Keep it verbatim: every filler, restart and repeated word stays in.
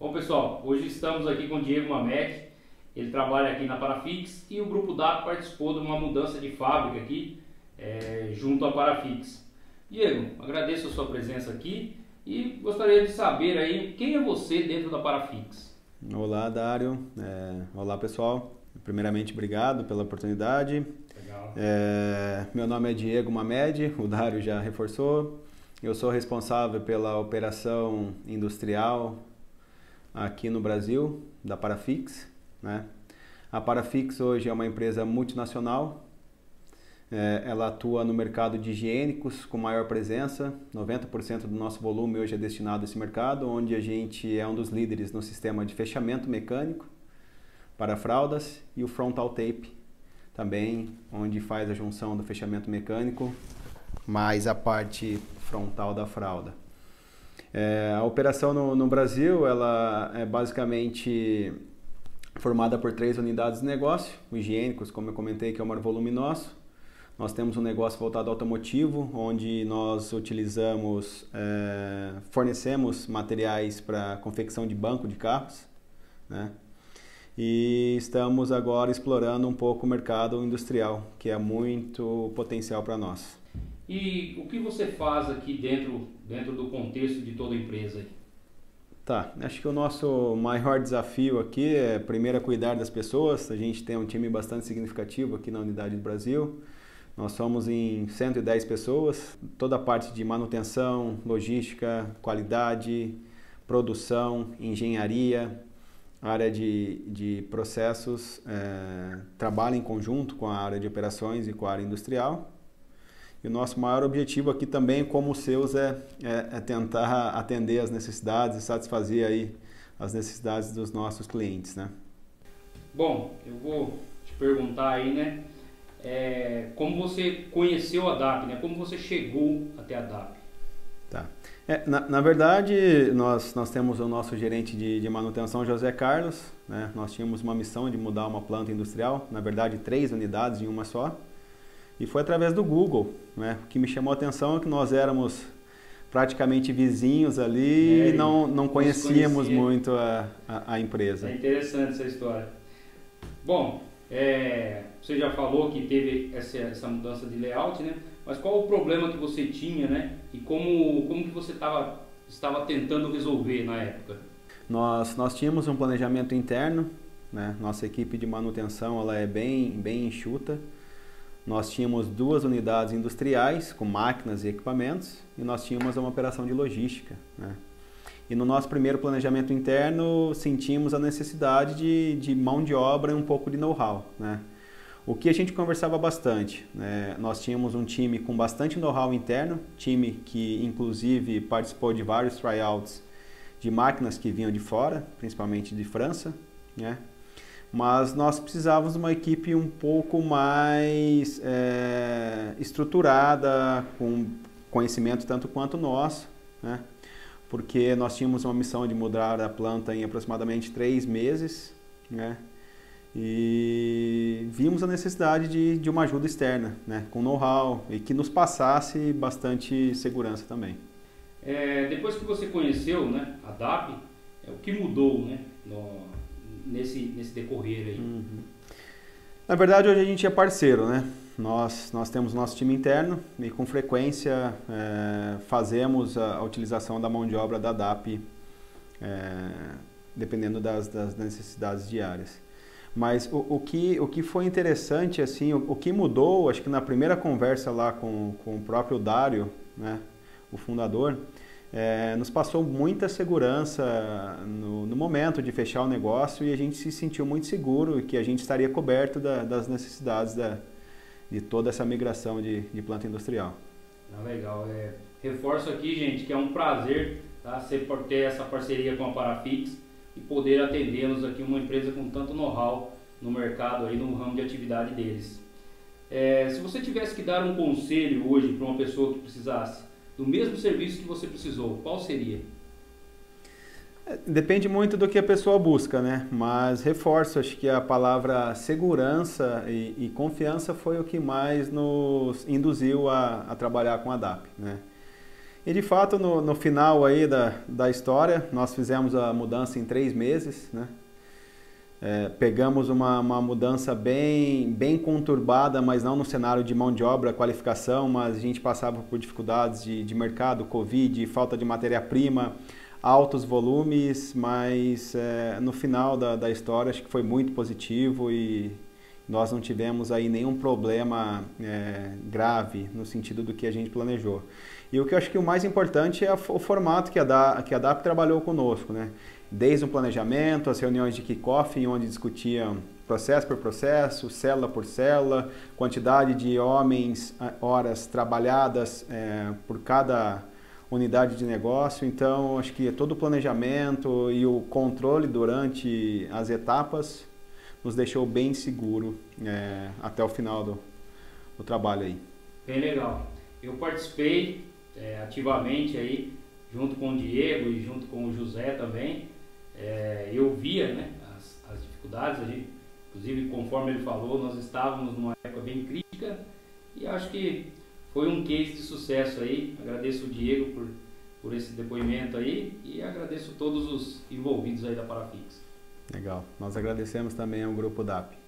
Bom pessoal, hoje estamos aqui com o Diego Mamed, ele trabalha aqui na Parafix e o Grupo D A P participou de uma mudança de fábrica aqui é, junto à Parafix. Diego, agradeço a sua presença aqui e gostaria de saber aí quem é você dentro da Parafix. Olá Dário, é, olá pessoal, primeiramente obrigado pela oportunidade. Legal. É, meu nome é Diego Mamed, o Dário já reforçou, eu sou responsável pela operação industrial aqui no Brasil, da Parafix, né? A Parafix hoje é uma empresa multinacional, é, ela atua no mercado de higiênicos com maior presença, noventa por cento do nosso volume hoje é destinado a esse mercado, onde a gente é um dos líderes no sistema de fechamento mecânico para fraldas e o frontal tape também, onde faz a junção do fechamento mecânico mais a parte frontal da fralda. É, a operação no, no Brasil ela é basicamente formada por três unidades de negócio, o higiênicos, como eu comentei, que é o maior volume nosso. Nós temos um negócio voltado ao automotivo, onde nós utilizamos, é, fornecemos materiais para confecção de banco de carros, né? E estamos agora explorando um pouco o mercado industrial, que é muito potencial para nós. E o que você faz aqui dentro, dentro do contexto de toda a empresa? Tá, acho que o nosso maior desafio aqui é primeiro cuidar das pessoas. A gente tem um time bastante significativo aqui na Unidade do Brasil. Nós somos em cento e dez pessoas, toda a parte de manutenção, logística, qualidade, produção, engenharia, área de, de processos, é, trabalha em conjunto com a área de operações e com a área industrial. E o nosso maior objetivo aqui também, como os seus, é, é, é tentar atender as necessidades e satisfazer aí as necessidades dos nossos clientes, né? Bom, eu vou te perguntar aí, né, é, como você conheceu a D A P, né? Como você chegou até a D A P? Tá. É, na, na verdade, nós, nós temos o nosso gerente de, de manutenção, José Carlos, né? Nós tínhamos uma missão de mudar uma planta industrial, na verdade três unidades em uma só. E foi através do Google, né? O que me chamou a atenção é que nós éramos praticamente vizinhos ali é, e não, não conhecíamos muito a, a, a empresa. É interessante essa história. Bom, é, você já falou que teve essa, essa mudança de layout, né? Mas qual o problema que você tinha, né? E como, como que você tava, estava tentando resolver na época? Nós, nós tínhamos um planejamento interno, né? Nossa equipe de manutenção ela é bem, bem enxuta. Nós tínhamos duas unidades industriais com máquinas e equipamentos e nós tínhamos uma operação de logística, né? E no nosso primeiro planejamento interno sentimos a necessidade de, de mão de obra e um pouco de know-how, né? O que a gente conversava bastante, né? Nós tínhamos um time com bastante know-how interno, time que inclusive participou de vários tryouts de máquinas que vinham de fora, principalmente de França, né? Mas nós precisávamos de uma equipe um pouco mais é, estruturada, com conhecimento tanto quanto nosso, né? Porque nós tínhamos uma missão de mudar a planta em aproximadamente três meses, né? E vimos a necessidade de, de uma ajuda externa, né? Com know-how e que nos passasse bastante segurança também. É, depois que você conheceu, né, a D A P, é, o que mudou, né, no... Nesse, nesse decorrer aí? Uhum. Na verdade, hoje a gente é parceiro, né? Nós, nós temos nosso time interno e com frequência é, fazemos a, a utilização da mão de obra da D A P, é, dependendo das, das necessidades diárias. Mas o, o, que, o que foi interessante, assim, o, o que mudou, acho que na primeira conversa lá com, com o próprio Dário, né, o fundador, É, nos passou muita segurança no, no momento de fechar o negócio e a gente se sentiu muito seguro que a gente estaria coberto da, das necessidades da, de toda essa migração de, de planta industrial. Ah, legal. É, reforço aqui, gente, que é um prazer, tá, ser, ter essa parceria com a Parafix e poder atendê-los aqui, uma empresa com tanto know-how no mercado, aí, no ramo de atividade deles. É, se você tivesse que dar um conselho hoje para uma pessoa que precisasse do mesmo serviço que você precisou, qual seria? Depende muito do que a pessoa busca, né? Mas reforço, acho que a palavra segurança e, e confiança foi o que mais nos induziu a, a trabalhar com a D A P, né? E de fato, no, no final aí da, da história, nós fizemos a mudança em três meses, né? É, pegamos uma, uma mudança bem, bem conturbada, mas não no cenário de mão de obra, qualificação, mas a gente passava por dificuldades de, de mercado, Covid, falta de matéria-prima, altos volumes, mas é, no final da, da história acho que foi muito positivo e nós não tivemos aí nenhum problema é, grave no sentido do que a gente planejou. E o que eu acho que o mais importante é o formato que a, da, que a D A P trabalhou conosco, né? Desde o planejamento, as reuniões de kick-off, onde discutiam processo por processo, célula por célula, quantidade de homens, horas trabalhadas é, por cada unidade de negócio. Então, acho que todo o planejamento e o controle durante as etapas nos deixou bem seguro é, até o final do, do trabalho aí. Bem legal. Eu participei é, ativamente aí, junto com o Diego e junto com o José também. É, eu via, né, as, as dificuldades, a gente, inclusive conforme ele falou, nós estávamos numa época bem crítica e acho que foi um case de sucesso aí. Agradeço o Diego por, por esse depoimento aí e agradeço todos os envolvidos aí da Parafix. Legal. Nós agradecemos também ao Grupo D A P.